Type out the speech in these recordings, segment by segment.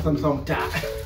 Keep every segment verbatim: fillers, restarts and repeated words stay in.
Hapa ndo mtaa.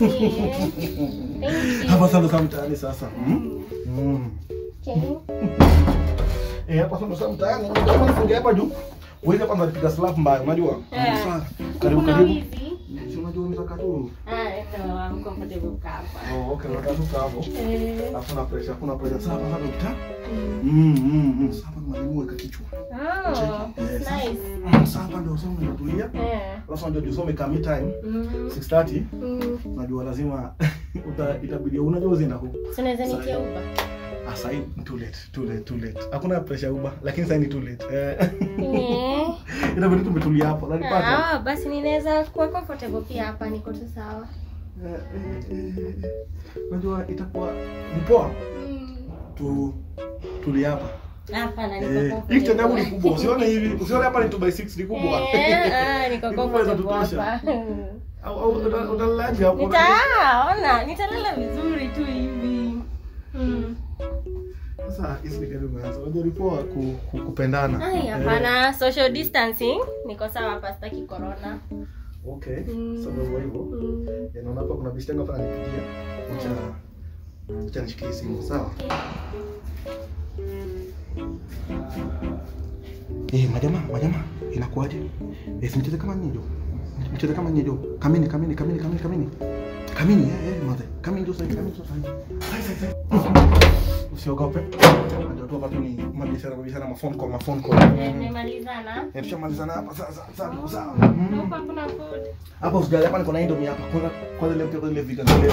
Hapa ndo mtaani sasa. Mm. Okay. Eh, hapa ndo mtaani. Kama nifunge hapa juu. Wewe hapa ndo piga slap mbaya, unajua? Sasa. Karibu karibu. Si unajua unataka tu. Ah, no, I'm comfortable hapa. Oh, okay, unataka hapo. Eh. Hakuna pressure, hakuna pressure. Sasa hapa ndo mtaa. Mm, mm, sasa mwalimu weka kichwa. Oh, nice. Sasa ndo usome unatulia. Eh. Sasa ndio usome kama time six thirty. Unajua lazima itabidi unajua uzienda huko. Tunaweza nitia uba. Ah, sasa too late, too late, too late. Hakuna pressure uba, lakini sasa ni too late. Eh. Eh. Inabidi tumetulia hapo. Unanipata? Ah, basi ninaweza kuwa comfortable pia hapa, niko tu sawa. Eh, eh, unajua itakuwa ni poa. Tu tulia hapa. Hapa na niko comfortable. Hiki tena ni kubwa. Usione hivi, usione hapa ni two by six ni kubwa. Eh, ah, niko comfortable hapa. Au au utalala hapo. Nitaona, nitalala vizuri tu hivi. Mm. Sasa hizi ni kama mwanzo. Unajua ni poa kupendana. Ai, hapana, social distancing. Niko sawa hapa, sitaki corona. Okay. Sababu hivyo. Naona hapa kuna bishtenga hapa anipigia. Acha acha nishikie simu, sawa? Eh, majama, majama, inakuaje? Eh, simcheze kama nini jo? Mcheze kama nini jo? Kamini, kamini, kamini, kamini, kamini. Kamini, eh, eh, mzee. Kamini jo sasa, kamini jo sasa. Sai, sai, sai. Usiogope. Ndio tu hapa tu ni mabiashara, mabiashara, ma phone call, ma phone call. Tumemalizana. Eh, tushamalizana hapa sasa, sasa, sawa. Hapa kuna food. Hapa usijali, hapa niko na indomie hapa. Kwanza kwanza leo kwa ile vegan leo.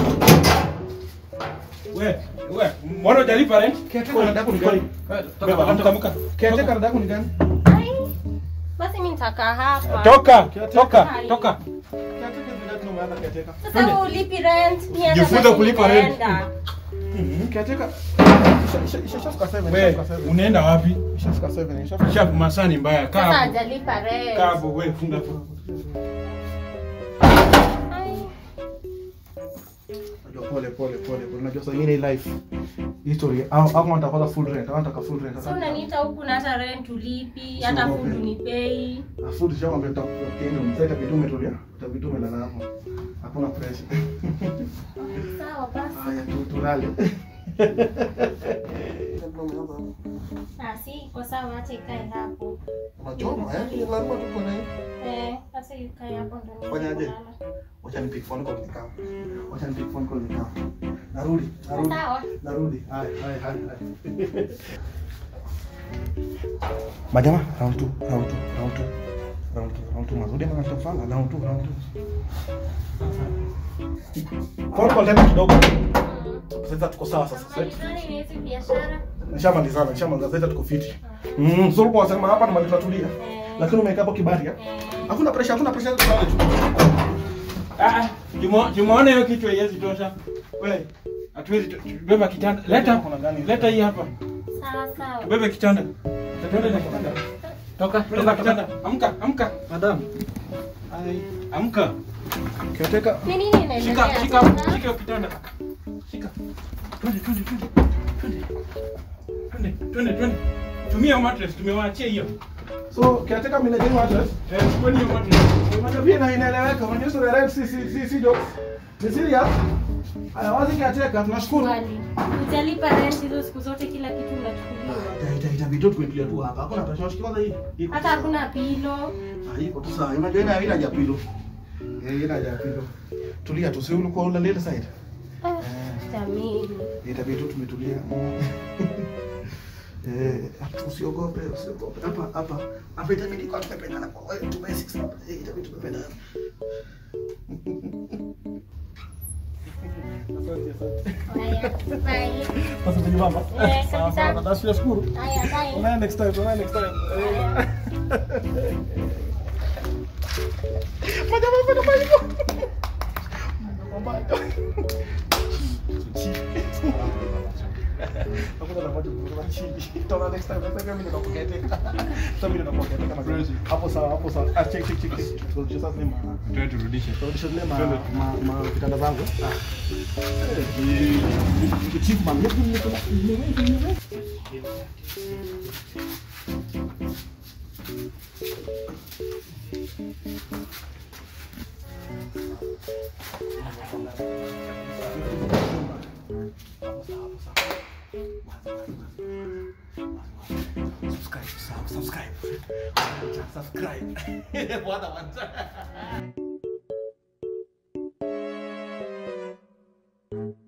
We, we, mbona hujalipa rent? Kiateka dada yako ni gani? Toka, amka, amka. Kiateka dada yako ni gani? Ai. Basi mimi nitakaa hapa. Toka, toka, toka. Kiateka ndio ndio maana kiateka. Sasa ulipi rent? Ni hata Jifunze kulipa rent. Mhm. Kiateka. Ishafika seven, We, ishafika seven. unaenda wapi? Ishafika seven, ishafika. Shafu masani mbaya. Sasa Kaa. hajalipa rent. Kaa hapo, we funga hapo. Pole pole pole. Unajua sasa ingine life history au au wanataka full rent, wanataka full rent. Sasa unaniita huku na hata rent ulipi, hata food unipei. Na food shop ambayo tutakwenda msaita vitu umetulia, utavitu umelala hapo. Hakuna pressure. Sawa basi. Haya tu tulale. Ah, si kwa sawa, acha ikae hapo. Unachoma eh? Lazima tuko na hiyo. Eh, acha ikae hapo ndani. Fanyaje? Wacha ni pick phone call nikao. Wacha ni pick phone call nikao. Narudi, narudi. Sawa. Narudi. Hai, hai, hai, hai. Majama, round two, round two, round two. Round two, round two. Mazuri mwana tafala, round two, round two. Phone call tena kidogo. Sasa tuko sawa sasa. Malizani ni hizi biashara. Nishamalizana, nishamaliza sasa tuko fit. Mm, sio kwa sema hapa na tutatulia. Lakini umeweka hapo kibari ya. Hakuna pressure, hakuna pressure tu. Ah, jumo, jumoona hiyo kitu haiwezi tosha. We, hatuwezi beba kitanda. Leta, leta hii hapa. Sawa sawa. Bebe kitanda. Twende na kitanda. Toka, toka kitanda. Amka, amka. Madam. Ai, amka. Kiateka. Ni nini inaendelea? Shika, shika, shika kitanda. Shika. Twende, twende, twende. Twende. Twende, twende, twende. Tumia mattress, tumewaachia hiyo. So, kiateka mimi na mattress. Eh, chukua hiyo mattress. Unajua pia na inaeleweka. Unajua sio rent si si si si jokes. Ni serious. Haya wazi kiateka, tunashukuru. Utalipa rent hizo siku zote, kila kitu unachukuliwa. Ita ita vitu tumetulia tu hapa. Hakuna pressure, shikilia hii. Hata hakuna pilo. Ah, iko tu sawa. Unajua ina ina haja pilo. Eh, ina haja pilo. Tulia tu, sio ulikuwa ule lile side. Ah, jamii. Itabidi tu tumetulia. Eh, usiogope, usiogope. Hapa hapa hapa itabidi kwa tupendana kwa wewe tu basics hapa. Eh, itabidi tupendana. Asante asante. Haya, bye. Sasa mwenye mama. Eh, kabisa. Basi nashukuru. Haya, bye. Unaenda next time, unaenda next time. Majama mbona mbona? Mbona? Hakuna na moja kwa chini. Tuna next time, next time mimi ninakuketea. Sasa mimi ninakuketea kama crazy. Hapo sawa, hapo sawa. Ah, check check check. Turudishe sasa ni ma. Twende turudishe. Turudishe zile ma ma ma vitanda zangu. Ah. Eh, chief man, yetu ni kuna ni wewe. Subscribe, sub- subscribe. Subscribe. Buat apa?